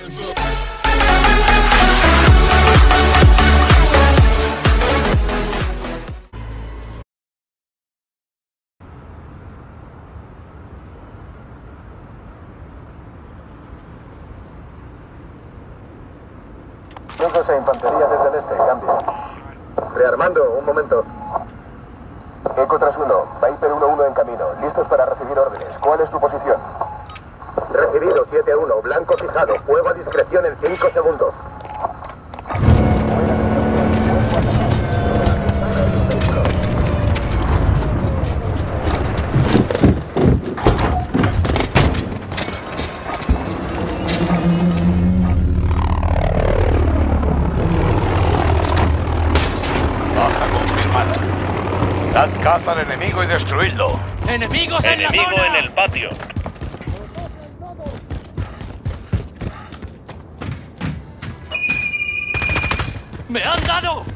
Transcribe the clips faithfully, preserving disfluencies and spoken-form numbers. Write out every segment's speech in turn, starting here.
Llegos a infantería desde el este, cambio. Rearmando, un momento. Eco tras uno, Viper uno uno en camino, listos para recibir órdenes. ¿Cuál es tu posición? Recibido, siete a uno, blanco fijado, fuego a discreción en cinco segundos. Dad caza al enemigo y destruidlo. ¡Enemigos en Enemigo la zona! en el patio. ¡Me han dado!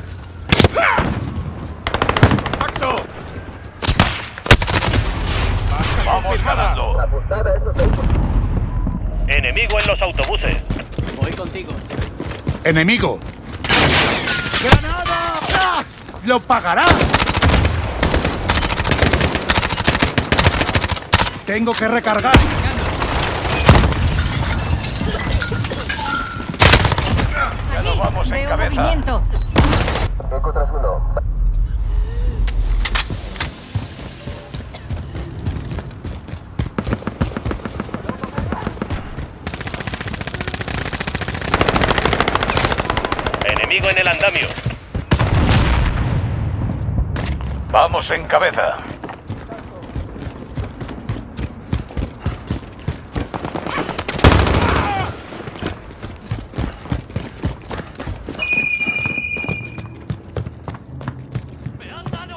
¡Acto! ¡Vamos ganando! Ajustada a esos vehículos. Enemigo en los autobuses. Voy contigo. ¡Enemigo! ¡Granada! ¡Ah! ¡Lo pagará! Tengo que recargar. Ya nos vamos en Veo cabeza. movimiento. Eco tras uno. Enemigo en el andamio. Vamos en cabeza. ¡Me han dado!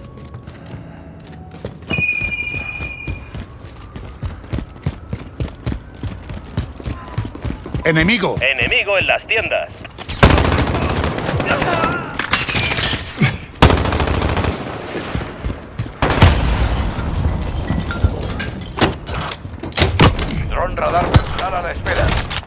¡Enemigo! Enemigo en las tiendas. Dron radar personal a la espera.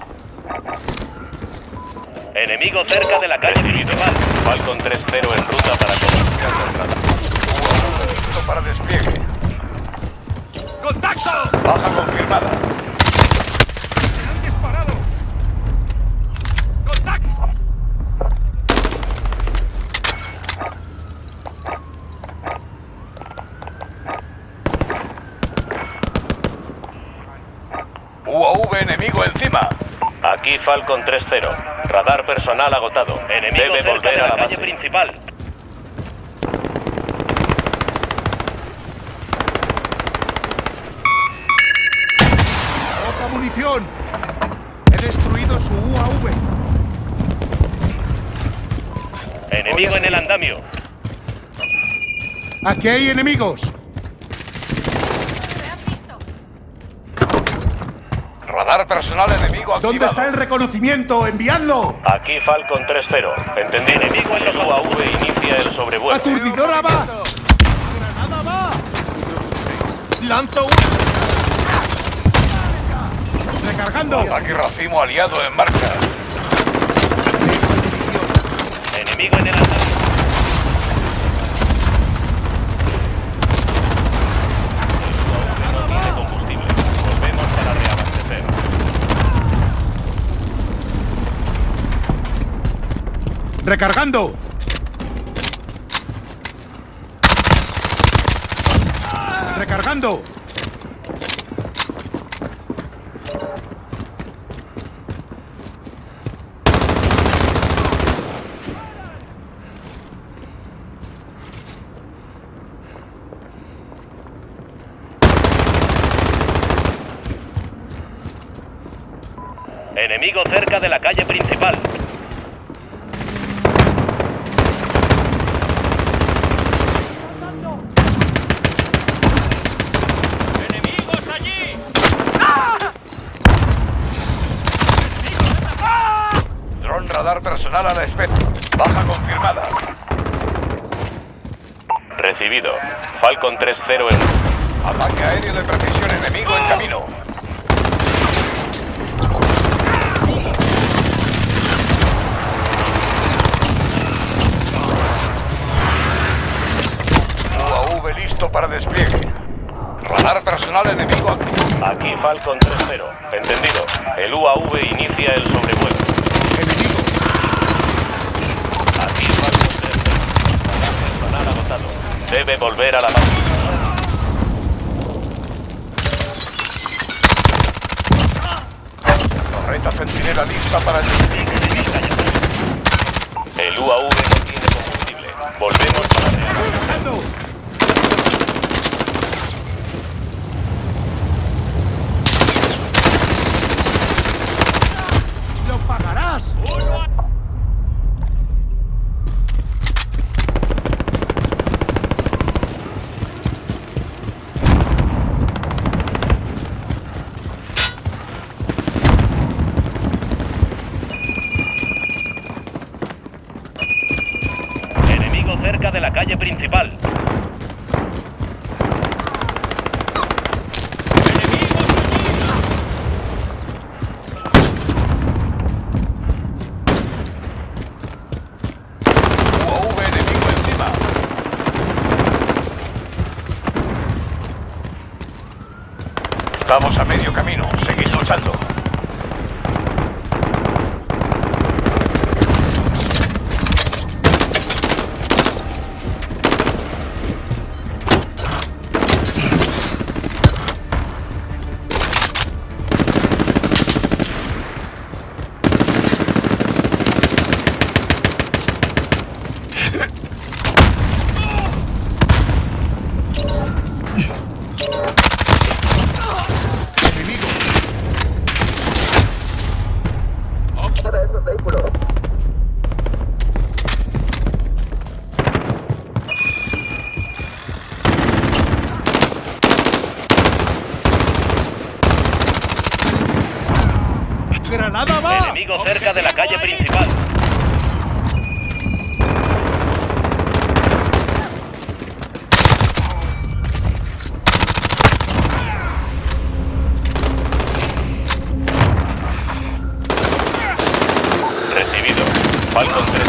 Enemigo cerca de la calle principal. Falcon tres cero en ruta para cobertura central. Listo para despliegue. ¡Contacto! Baja confirmada. ¡Me han disparado! ¡Contacto! U A V enemigo encima. Aquí Falcon tres cero. Radar personal agotado. Enemigo Debe cerca volver de la, a la calle base. principal. ¡Poca munición! He destruido su U A V. Enemigo en el andamio. ¡Aquí hay enemigos! Me han visto. Radar personal enemigo activado. ¿Dónde está el reconocimiento? ¡Enviadlo! Aquí Falcon tres cero. Entendido. Enemigo en los U A V inicia el sobrevuelo. ¡Aturdidora va! ¡Granada va! ¡Lanzo una! ¡Recargando! Ataque racimo aliado en marcha. Enemigo en el andamio. No tiene combustible. Volvemos para reabastecer. ¡Recargando! ¡Recargando! Enemigo cerca de la calle principal. ¡Enemigos allí! Dron radar personal a la espera. Baja confirmada. Recibido. Falcon tres cero en... Ataque aéreo de precisión enemigo en camino. Torreta enemigo activo. Aquí Falcon tres cero. Entendido. El U A V inicia el sobrevuelo. Enemigo. Aquí Falcon tres cero. Personal agotado. Debe volver a la base. Torreta centinela lista para el despliegue. El U A V no tiene combustible. Volvemos para reabastecer. ¡Lo pagarás! Enemigo cerca de la calle principal. U A V enemigo encima. Estamos a medio camino. Seguid luchando. Para esos vehículos. ¡Granada va! Enemigo cerca de la calle principal. Recibido. Falcon tres.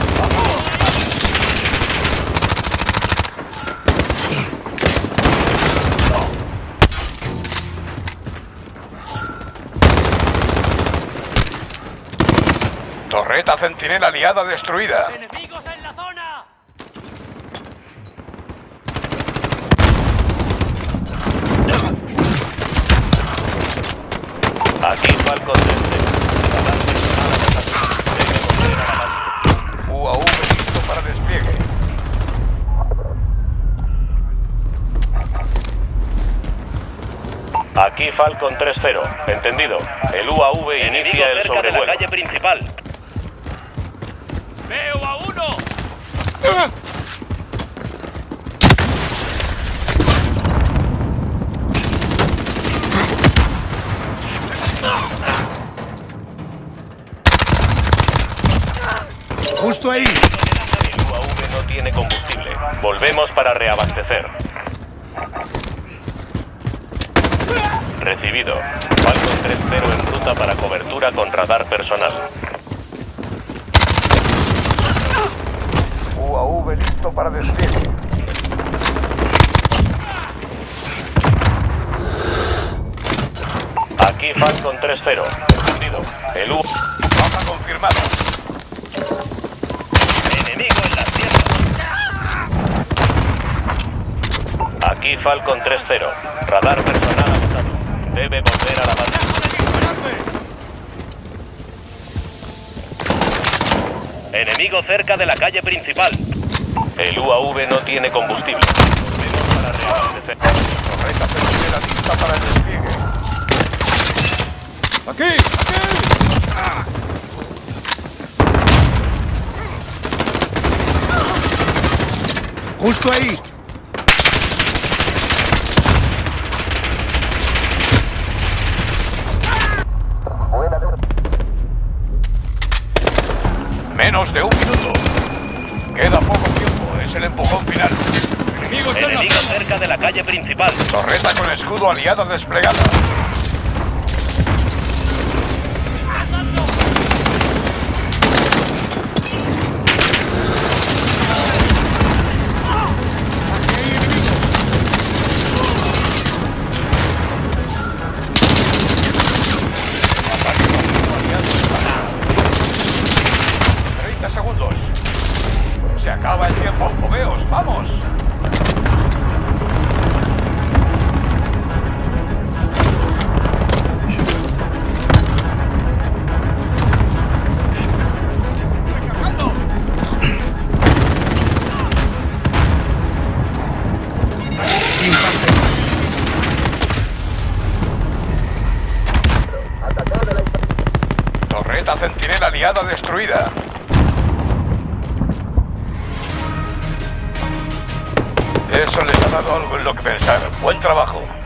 Torreta centinela aliada destruida. ¡Enemigos en la zona! Aquí Falcon tres cero. U A V listo para despliegue. Aquí Falcon tres cero. Entendido. El U A V inicia el sobrevuelo. De la calle principal. ¡Veo a uno! Justo ahí. El U A V no tiene combustible. Volvemos para reabastecer. Recibido. Falcon tres cero en ruta para cobertura con radar personal. U A V listo para despliegue. Aquí Falcon tres cero. Entendido. El U... Baja confirmada. Enemigo en las tierras. Aquí Falcon tres cero. Radar personal agotado. Debe volver a la base. Enemigo cerca de la calle principal. El U A V no tiene combustible. Volvemos para reabastecer. Torreta centinela lista para el despliegue. ¡Aquí! ¡Aquí! ¡Justo ahí! Buena de... Menos de un minuto. Queda poco tiempo. Es el empujón final. ¡Enemigos en la Enemigo zona! cerca de la calle principal. Torreta con escudo aliada desplegada. Beta Centinela aliada destruida. Eso les ha dado algo en lo que pensar. Buen trabajo.